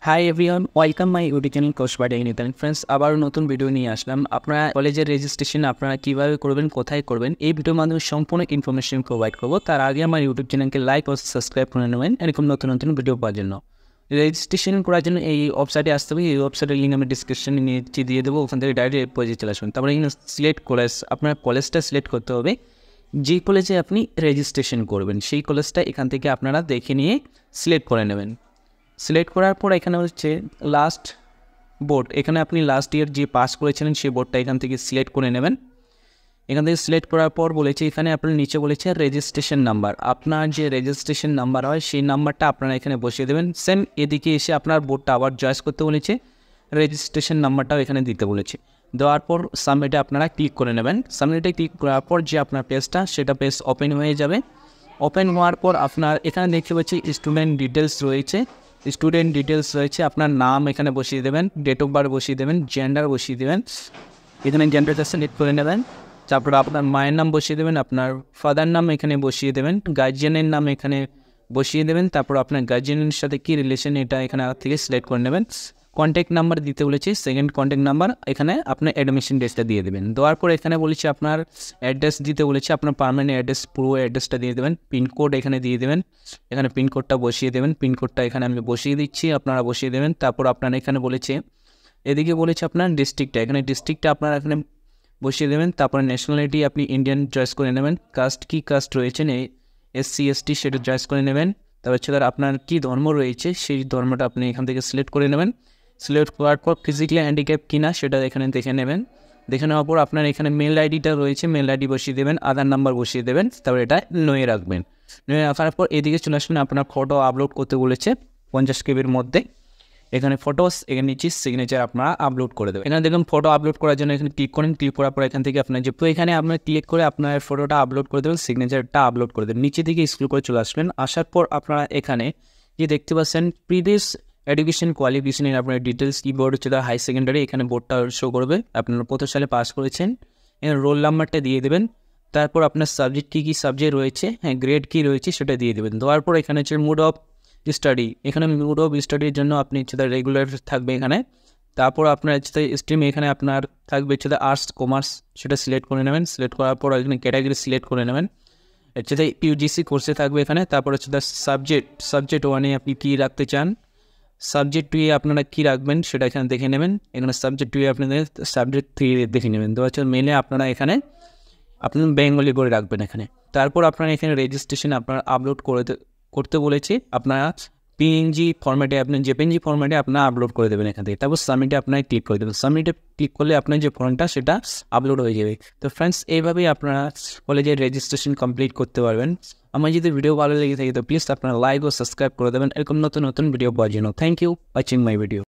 High everyone, welcome my YouTube channel course by technical friends. আবার নতুন video নিয়ে আসলাম। আপনারা কলেজের রেজিস্ট্রেশন আপনারা কীভাবে করবেন, কোথায় করবেন, এই ভিডিওর মাধ্যমে সম্পূর্ণ ইনফরমেশন প্রোভাইড করবো। তার আগে আমার ইউটিউব চ্যানেলকে লাইক ও সাবস্ক্রাইব করে নেবেন এরকম নতুন নতুন ভিডিও পাওয়ার জন্য। রেজিস্ট্রেশন করার জন্য এই ওয়েবসাইটে আসতে হবে। এই ওয়েবসাইটের লিঙ্ক আমি ডিসক্রিপশনে নিচে দিয়ে দেবো। ওখান থেকে ডাইরেক্ট পেজে চলে আসবেন। তারপরে এখানে সিলেক্ট কলেজ, আপনার কলেজটা সিলেক্ট করতে হবে। যে কলেজে আপনি রেজিস্ট্রেশন করবেন সেই কলেজটা এখান থেকে আপনারা দেখে নিয়ে সিলেক্ট করে নেবেন। সিলেক্ট করার পর এখানে হচ্ছে লাস্ট বোর্ড, এখানে আপনি লাস্ট ইয়ার যে পাস করেছিলেন সেই বোর্ডটা এখান থেকে সিলেক্ট করে নেবেন। এখান থেকে সিলেক্ট করার পর বলেছে এখানে আপনার নিচে বলেছে রেজিস্ট্রেশন নাম্বার। আপনার যে রেজিস্ট্রেশন নাম্বার হয় সেই নাম্বারটা আপনারা এখানে বসিয়ে দেবেন। সেম এদিকে এসে আপনার বোর্ডটা আবার চয়েস করতে বলেছে, রেজিস্ট্রেশন নাম্বারটাও এখানে দিতে বলেছে। দেওয়ার পর সাবমিটে আপনারা ক্লিক করে নেবেন। সাবমিটে ক্লিক করার পর যে আপনার পেজটা সেটা পেজ ওপেন হয়ে যাবে। ওপেন হওয়ার পর আপনার এখানে দেখতে পাচ্ছি স্টুডেন্ট ডিটেলস রয়েছে। স্টুডেন্ট ডিটেলস রয়েছে, আপনার নাম এখানে বসিয়ে দেবেন, ডেট অফ বার্থ বসিয়ে দেবেন, জেন্ডার বসিয়ে দেবেন। এখানে জেন্ডারটা সিলেক্ট করে নেবেন। তারপর আপনার মায়ের নাম বসিয়ে দেবেন, আপনার ফাদার নাম এখানে বসিয়ে দেবেন, গার্জিয়ানের নাম এখানে বসিয়ে দেবেন। তারপর আপনার গার্জিয়ানের সাথে কী রিলেশন এটা এখানে থেকে সিলেক্ট করে নেবেন। কন্ট্যাক্ট নাম্বার দিতে বলেছি, সেকেন্ড কন্ট্যাক্ট নাম্বার এখানে আপনার অ্যাডমিশন ডেটটা দিয়ে দেবেন। দেওয়ার পর এখানে বলেছি আপনার অ্যাড্রেস দিতে বলেছি, আপনার পার্মানেন্ট অ্যাড্রেস পুরো অ্যাড্রেসটা দিয়ে দেবেন। পিনকোড এখানে দিয়ে দেবেন, এখানে পিনকোডটা বসিয়ে দেবেন। পিনকোডটা এখানে আমি বসিয়ে দিচ্ছি, আপনারা বসিয়ে দেবেন। তারপর আপনার এখানে বলেছে এদিকে বলেছে আপনার ডিস্ট্রিক্টটা, এখানে ডিস্ট্রিক্টটা আপনারা এখানে বসিয়ে দেবেন। তারপরে ন্যাশনালিটি আপনি ইন্ডিয়ান চয়েস করে নেবেন। কাস্ট কী কাস্ট রয়েছেন, SC ST সেটা চয়েস করে নেবেন। তারপর হচ্ছে আপনার কী ধর্ম রয়েছে সেই ধর্মটা আপনি এখান থেকে সিলেক্ট করে নেবেন। সিলেক্ট করার পর ফিজিক্যালি হ্যান্ডিক্যাপ কিনা সেটা এখানে দেখে নেবেন। দেখে নেওয়ার পর আপনার এখানে মেল আইডিটা রয়েছে, মেল আইডি বসিয়ে দেবেন, আধার নাম্বার বসিয়ে দেবেন। তারপর এটা নয়ে রাখবেন। নয়ে রাখার পর এদিকে চলে আসবেন। আপনার ফটো আপলোড করতে বলেছে 50 কেবির মধ্যে। এখানে ফটোস এখানে নিচে সিগনেচার আপনারা আপলোড করে দেবেন। এখানে দেখুন ফটো আপলোড করার জন্য এখানে ক্লিক করেন। ক্লিক করার পর এখান থেকে আপনার যে এখানে আপনার ক্লিক করে আপনার ফটোটা আপলোড করে দেবেন, সিগনেচারটা আপলোড করে দেবেন। নিচে দিকে স্ক্রল করে চলে আসবেন। আসার পর আপনারা এখানে যে দেখতে পাচ্ছেন প্রিভিয়াস এডুকেশন কোয়ালিফিকেশনের আপনার ডিটেলস, কি বোর্ড হচ্ছে হাই সেকেন্ডারি, এখানে বোর্ডটা শো করবে আপনারা কত সালে পাস করেছেন। এখানে রোল নাম্বারটা দিয়ে দেবেন। তারপর আপনার সাবজেক্ট কী সাবজেক্ট রয়েছে, গ্রেড কী রয়েছে সেটা দিয়ে দেবেন। দেওয়ার পর এখানে হচ্ছে মুড অফ স্টাডি, এখানে মুড অফ স্টাডির জন্য আপনি হচ্ছে রেগুলার থাকবে এখানে। তারপর আপনার হচ্ছে স্ট্রিম এখানে আপনার থাকবে হচ্ছে আর্টস কমার্স, সেটা সিলেক্ট করে নেবেন। সিলেক্ট করার পর এখানে ক্যাটাগরি সিলেক্ট করে নেবেন। হচ্ছে UGC কোর্সে থাকবে এখানে। তারপর হচ্ছে সাবজেক্ট ওয়ানে আপনি কী রাখতে চান, সাবজেক্ট 2 আপনারা কী রাখবেন সেটা এখানে দেখে নেবেন। এখানে সাবজেক্ট 2 আপনাদের সাবজেক্ট 3 দেখে নেবেন। তো হচ্ছে মেলে আপনারা এখানে আপনার বেঙ্গলি করে রাখবেন এখানে। তারপর আপনারা এখানে রেজিস্ট্রেশন আপনারা আপলোড করতে বলেছি। আপনারা PNG ফরম্যাটে, আপনি JPNG ফরম্যাটে আপনারা আপলোড করে দেবেন এখান থেকে। তারপর সাবমিটে আপনারা ক্লিক করে দেবেন। সাবমিটে ক্লিক করলে আপনার যে ফর্মটা সেটা আপলোড হয়ে যাবে। তো ফ্রেন্ডস, এইভাবেই আপনারা কলেজের রেজিস্ট্রেশন কমপ্লিট করতে পারবেন। আমার যদি ভিডিও ভালো লেগে থাকে তো প্লিজ আপনারা লাইক ও সাবস্ক্রাইব করে দেবেন এরকম নতুন নতুন ভিডিও পাওয়ার জন্য। Thank you watching my video.